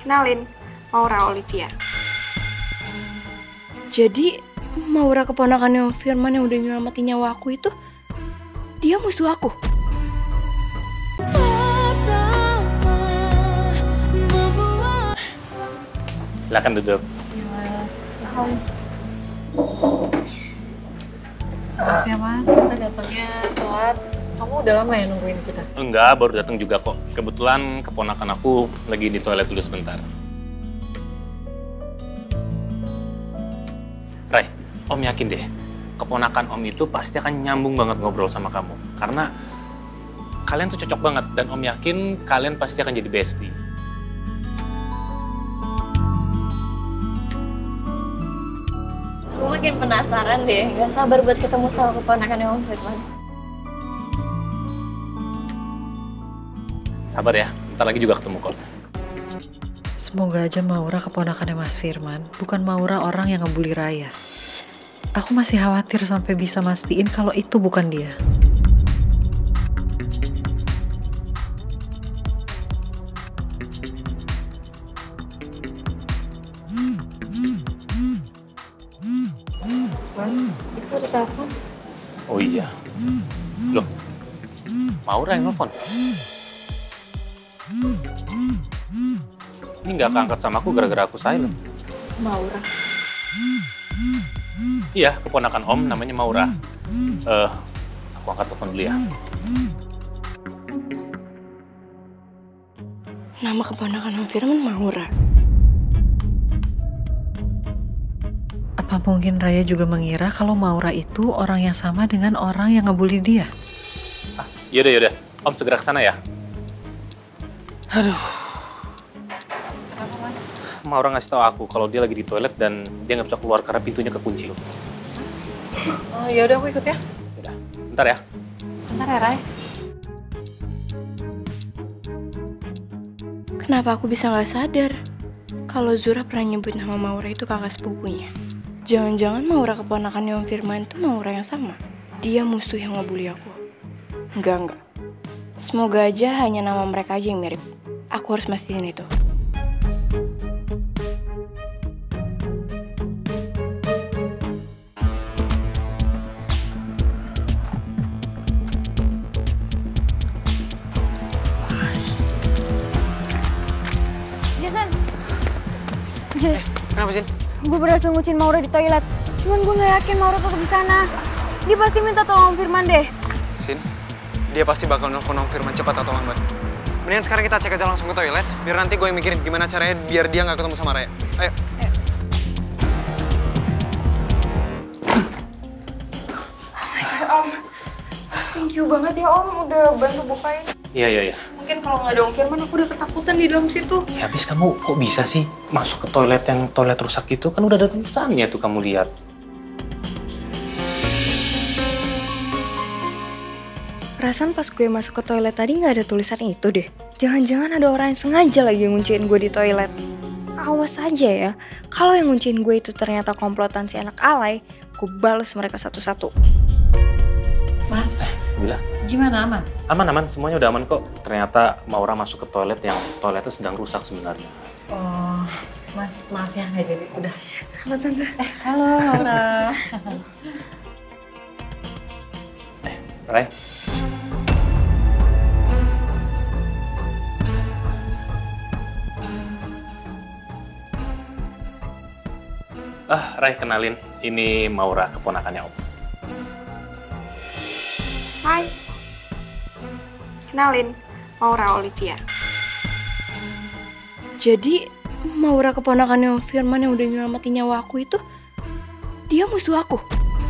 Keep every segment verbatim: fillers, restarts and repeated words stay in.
Kenalin, Maura Olivia. Jadi Maura keponakannya Om Firman yang udah nyelamatin nyawa aku itu, dia musuh aku. Silakan duduk. Ya Mas. Hai. Maaf ya Mas, kita datangnya telat. Kamu udah lama ya nungguin kita? Enggak, baru datang juga kok. Kebetulan keponakan aku lagi di toilet dulu sebentar. Rai, Om yakin deh, keponakan Om itu pasti akan nyambung banget ngobrol sama kamu. Karena kalian tuh cocok banget, dan Om yakin kalian pasti akan jadi bestie. Gue makin penasaran deh, gak sabar buat ketemu sama keponakannya Om Firman. Sabar ya, ntar lagi juga ketemu kok. Semoga aja Maura keponakannya Mas Firman, bukan Maura orang yang ngebully Raya. Aku masih khawatir sampai bisa mastiin kalau itu bukan dia. Mas, itu ada telepon. Oh iya. Loh, Maura yang nelfon? Ini nggak keangkat sama aku gara-gara aku silent. Maura. Iya, keponakan Om namanya Maura. Eh, aku angkat telepon dulu ya. Nama keponakan Om Firman Maura. Apa mungkin Raya juga mengira kalau Maura itu orang yang sama dengan orang yang ngebully dia? Ah, yaudah, yaudah. Om segera ke sana ya. Aduh. Kenapa Mas? Maura ngasih tahu aku kalau dia lagi di toilet dan dia nggak bisa keluar karena pintunya kekunci. Oh ya udah aku ikut ya. Udah, bentar ya. Bentar ya Ray. Kenapa aku bisa nggak sadar kalau Zura pernah nyebut nama Maura itu kakak sepupunya? Jangan-jangan Maura keponakannya Om Firman itu Maura yang sama. Dia musuh yang ngebully aku. Enggak, enggak. Semoga aja hanya nama mereka aja yang mirip. Aku harus mastiin itu. Jason. Jess, Kenapa sih? gue berhasil ngucin Maura di toilet. Cuman gue nggak yakin Maura tetap di sana. Dia pasti minta tolong Om Firman deh. Sin, dia pasti bakal nelfon Om Firman cepat atau lambat. Mendingan sekarang kita cek aja langsung ke toilet, biar nanti gue yang mikirin gimana caranya biar dia nggak ketemu sama Raya. Ayo. Ayo. Om, thank you banget ya Om udah bantu bukain. Iya, iya, iya. Mungkin kalau nggak ada Om Firman aku udah ketakutan di dalam situ. Ya, habis kamu kok bisa sih masuk ke toilet yang toilet rusak gitu? Kan udah ada tulisannya tuh kamu lihat. Perasaan pas gue masuk ke toilet tadi nggak ada tulisan itu deh. Jangan-jangan ada orang yang sengaja lagi ngunciin gue di toilet. Awas aja ya, kalau yang ngunciin gue itu ternyata komplotan si anak alay, gue bales mereka satu-satu. Mas, Bila? gimana aman? Aman, aman. Semuanya udah aman kok. Ternyata Maura masuk ke toilet yang toiletnya sedang rusak sebenarnya. Oh, Mas maaf ya nggak jadi. Udah. Halo Tante. Eh, halo Maura. Eh, Rai. Ah, Rai, kenalin. Ini Maura, keponakannya Om. Hai. Kenalin, Maura Olivia. Jadi Maura keponakannya Om Firman yang udah nyelamatin nyawa aku itu, dia musuh aku.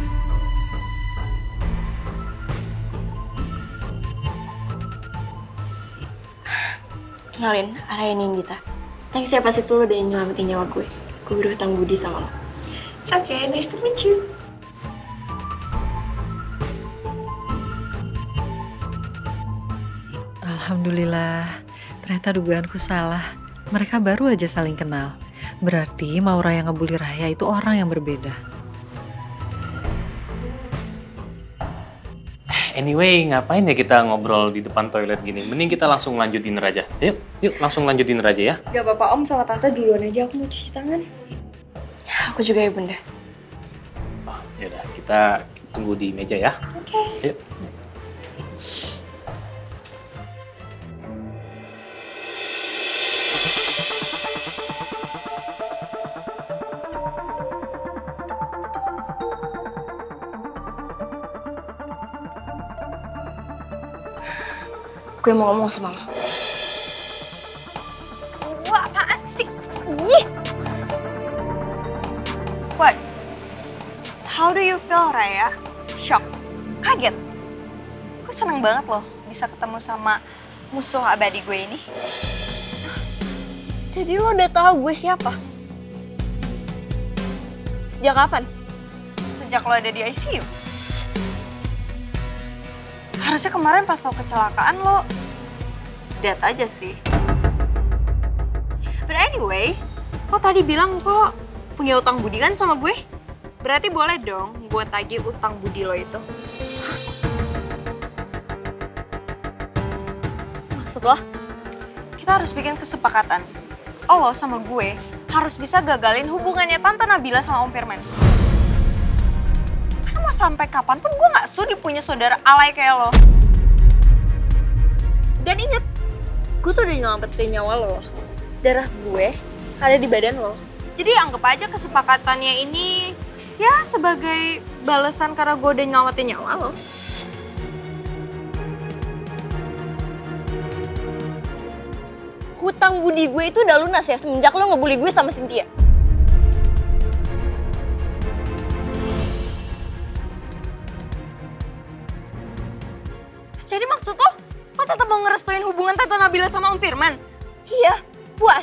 Kenalin, Araya Ninggita. Thanks ya pasti lo udah nyelamatin nyawa gue. Gue berhutang budi sama lo. It's okay, nice to meet you. Alhamdulillah, ternyata dugaanku salah. Mereka baru aja saling kenal. Berarti Maura yang ngebully Raya itu orang yang berbeda. Anyway, ngapain ya kita ngobrol di depan toilet gini? Mending kita langsung lanjut dinner aja. Yuk, yuk langsung lanjut dinner aja ya. Gak apa-apa Om, sama Tante duluan aja, aku mau cuci tangan. Aku juga ya Bunda. Oh, yaudah, kita tunggu di meja ya. Oke. Okay. Yuk. Gue mau ngomong sama lo. Wah, apaan sih? Ih. What? How do you feel, Raya? Shock? Kaget? Gue seneng banget loh bisa ketemu sama musuh abadi gue ini. Jadi lo udah tahu gue siapa? Sejak kapan? Sejak lo ada di I C U. Harusnya kemarin pas tau kecelakaan lo dead aja sih. But anyway, lo tadi bilang kok punya utang budi kan sama gue? Berarti boleh dong gue tagih utang budi lo itu. Maksud lo? Kita harus bikin kesepakatan. Lo sama gue harus bisa gagalin hubungannya Tante Nabila sama Om Firman. Karena mau sampai kapanpun gue gak sudi punya saudara alay kayak lo. Dan inget, gue tuh udah nyelamatin nyawa lo. Darah gue ada di badan lo. Jadi anggap aja kesepakatannya ini ya sebagai balasan karena gue udah nyelamatin nyawa lo. Hutang budi gue itu udah lunas ya semenjak lo ngebully gue sama Cynthia. Jadi maksud lo, lo tetap mau ngerestuin hubungan Tante Nabila sama Om Firman? Iya, puas.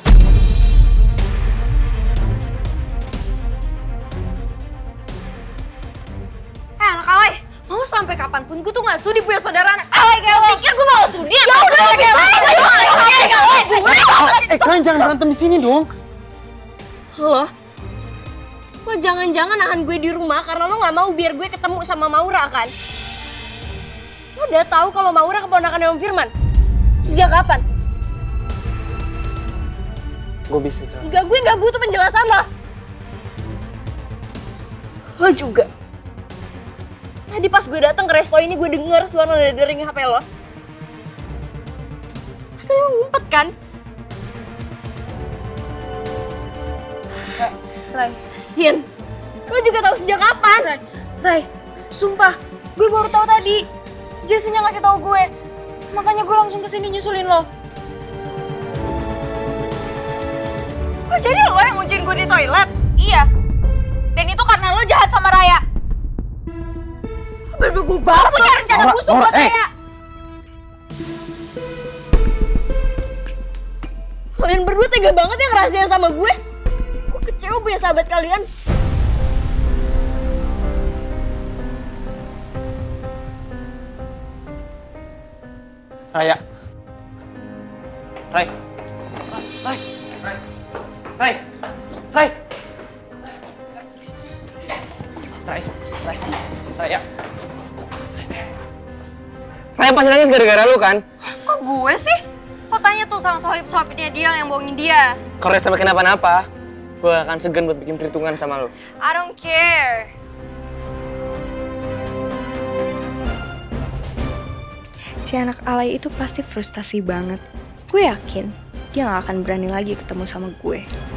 Eh anak alay, mau sampai kapanpun gue tuh gak sudi punya saudara anak alay kayak lo. Pikir gue mau sudi? Ya udah kayak lo. Eh, kalian jangan berantem di sini dong. Lo? Lo jangan-jangan nahan gue di rumah karena lo gak mau biar gue ketemu sama Maura kan? Lo udah tahu kalau Maura keponakannya Om Firman? Sejak kapan? Gue bisa jelasin. Enggak, gue gak butuh penjelasan lo. Lo juga. Tadi pas gue datang ke resto ini gue denger suara dering H P lo. Pasti lo ngumpet kan? Ray, Sin, lo juga tahu sejak kapan? Ray, Ray, sumpah, gue baru tahu tadi. Jessinya ngasih tahu gue, makanya gue langsung kesini nyusulin lo. Oh jadi lo yang ngunciin gue di toilet? Iya. Dan itu karena lo jahat sama Raya. Berdua banget. Punya rencana busuk buat Raya. Kalian berdua tega banget ya ngerahasiain sama gue. Gue kecewa punya sahabat kalian. Raya. Rai. Rai. Rai. Rai. Rai. Rai. Rai. Raya. Raya pasti nangis gara-gara lu kan? Kok gue sih? Lo tanya tuh sama sohib-sohibnya dia yang bohongin dia. Kalau Raya sampai kenapa-napa, gue akan segan buat bikin perhitungan sama lu. I don't care. Si anak alay itu pasti frustasi banget. Gue yakin dia gak akan berani lagi ketemu sama gue.